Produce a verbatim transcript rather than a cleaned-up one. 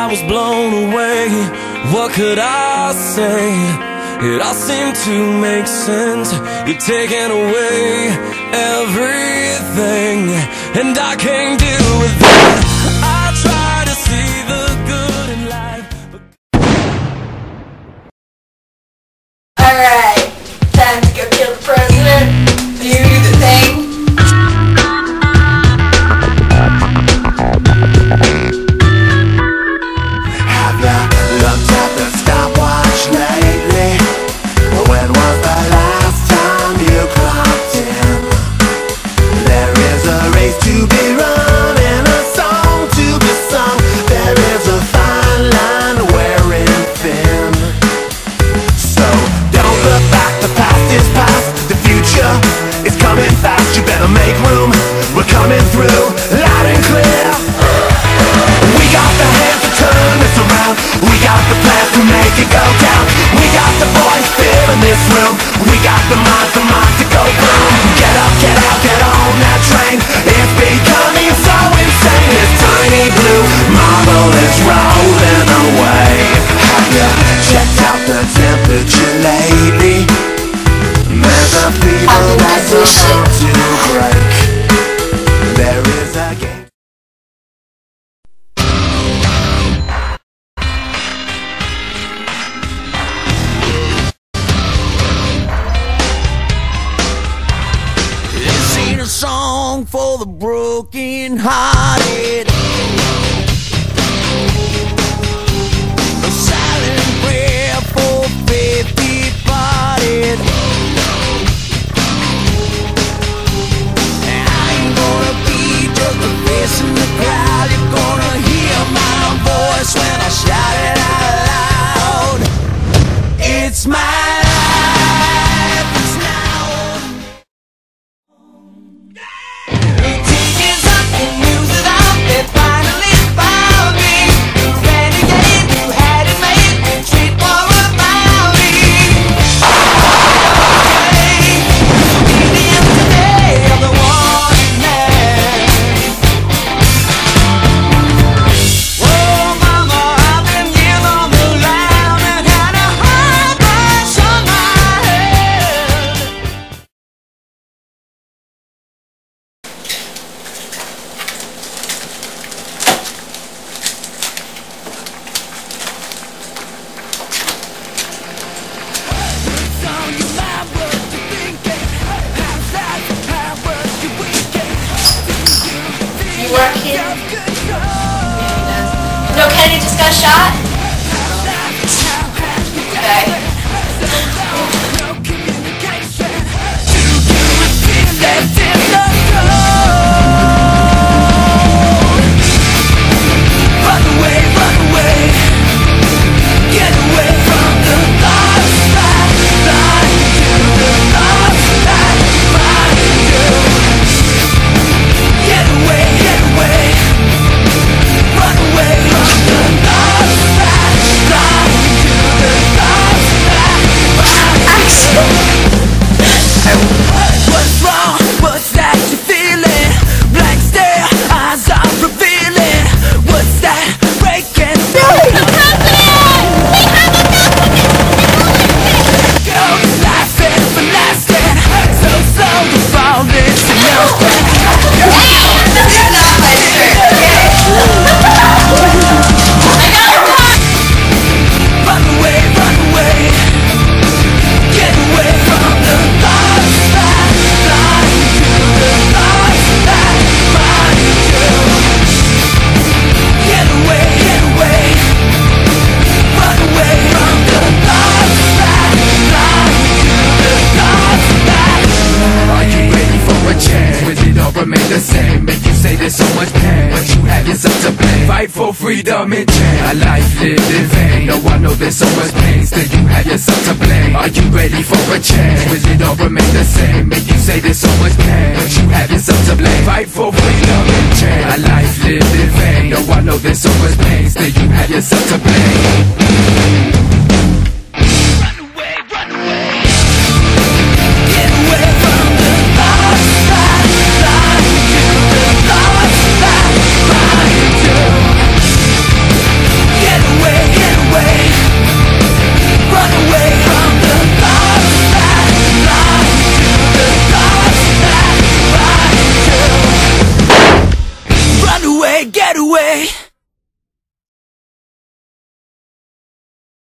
I was blown away. What could I say? It all seemed to make sense. You're taking away everything, and I can't deal with that. I try to see the good in life, but... Alright, time to go kill the president. Do the thing. Have ya looked at the stopwatch lately? When was the last time you clocked in? There is a race to be run and a song to be sung. There is a fine line wearing thin. So don't look back, the past is past. The future is coming fast. You better make room, we're coming through loud and clear. We got the hands to turn this around. We got the plans to make it go down. We got the boys filling this room. We got the minds, the minds to go boom. Get up, get out, get on that train. It's becoming so insane. This tiny blue marble is rolling away. Have you checked out the temperature lately? There's a fever that's about to break. There is a game. A song for the broken hearted, a silent prayer for faith departed. And I ain't gonna be just a face in the crowd. You're gonna hear my voice when I shout it out loud. It's my life, it's now. Working. No, Kennedy just got shot. Okay. Run away, run away. Get away from the lost light. Fly to the lost light. Fly to. Get away, get away. Run away from the lost light. Fly to the lost light. What's wrong? What's that you're feeling? Blank stare, eyes are revealing. What's that breaking through? The president! We have enough of it! Go, life everlasting. So slow to fall into nothing. That's not my shirt, okay? I got one! Run away, run away. Get away from the lost light. Fly to the lost light. Fly to. Get away, get away. Run away from the lost light. Fly to the lost light. Are you ready for a chance? Will it all remain the same? Make you say there's so much pain, but you have yourself to blame. Fight for freedom and change. A life lived in vain. No, I know there's so much pain, still you have yourself to blame. Are you ready for a change? Will it all remain the same? Make you say there's so much pain, but you have yourself to blame. Fight for freedom and change. A life lived in vain. No, I know there's so much pain, still you have yourself to blame. Run away, run away. Get away from the lost light. Fly to the lost light. Fly to. Getaway, getaway.